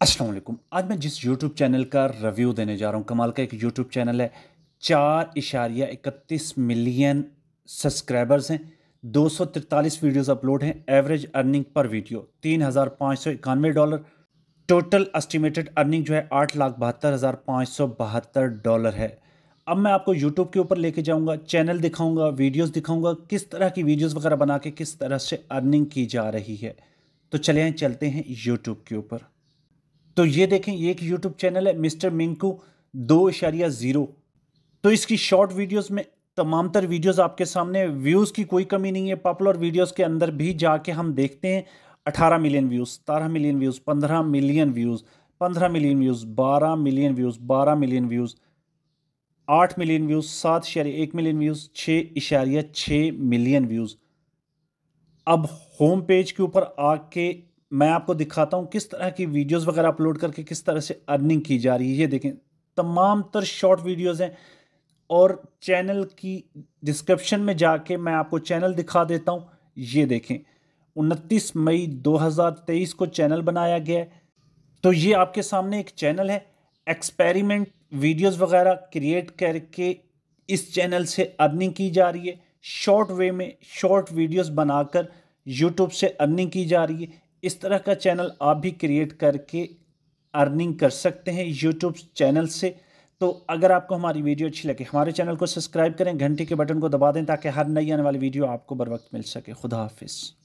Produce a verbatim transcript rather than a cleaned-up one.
अस्सलाम वालेकुम। आज मैं जिस यूट्यूब चैनल का रिव्यू देने जा रहा हूँ, कमाल का एक यूट्यूब चैनल है। चार इशारिया इकतीस मिलियन सब्सक्राइबर्स हैं, दो सौ तिरतालीस वीडियोज़ अपलोड हैं, एवरेज अर्निंग पर वीडियो तीन हज़ार पाँच सौ इक्यानवे डॉलर, टोटल एस्टिमेटेड अर्निंग जो है आठ लाख बहत्तर हज़ार पाँच सौ बहत्तर डॉलर है। अब मैं आपको यूट्यूब के ऊपर लेके जाऊंगा, चैनल दिखाऊंगा, वीडियोस दिखाऊंगा, किस तरह की वीडियोस वगैरह बना के किस तरह से अर्निंग की जा रही है। तो चले आए, चलते हैं यूट्यूब के ऊपर। तो ये देखें, ये एक यूट्यूब चैनल है मिस्टर मिंकू दो इशारिया ज़ीरो। तो इसकी शॉर्ट वीडियोस में तमाम तर वीडियोस आपके सामने, व्यूज़ की कोई कमी नहीं है। पॉपुलर वीडियोस के अंदर भी जाके हम देखते हैं अठारह मिलियन व्यूज़, सतारह मिलियन व्यूज़, पंद्रह मिलियन व्यूज़, पंद्रह मिलियन व्यूज़, बारह मिलियन व्यूज़, बारह मिलियन व्यूज़, आठ मिलियन व्यूज़, सात इशारिया एक मिलियन व्यूज़, छः इशारिया छः मिलियन व्यूज़। अब होम पेज के ऊपर आके मैं आपको दिखाता हूँ किस तरह की वीडियोस वगैरह अपलोड करके किस तरह से अर्निंग की जा रही है। ये देखें, तमाम तर शॉर्ट वीडियोस हैं। और चैनल की डिस्क्रिप्शन में जाके मैं आपको चैनल दिखा देता हूँ। ये देखें, उनतीस मई दो हज़ार तेईस को चैनल बनाया गया है। तो ये आपके सामने एक चैनल है। एक्सपेरिमेंट वीडियोस वगैरह क्रिएट करके इस चैनल से अर्निंग की जा रही है। शॉर्ट वे में शॉर्ट वीडियोस बनाकर यूट्यूब से अर्निंग की जा रही है। इस तरह का चैनल आप भी क्रिएट करके अर्निंग कर सकते हैं यूट्यूब चैनल से। तो अगर आपको हमारी वीडियो अच्छी लगे, हमारे चैनल को सब्सक्राइब करें, घंटे के बटन को दबा दें ताकि हर नई आने वाली वीडियो आपको बर वक्त मिल सके। खुदा हाफिज़।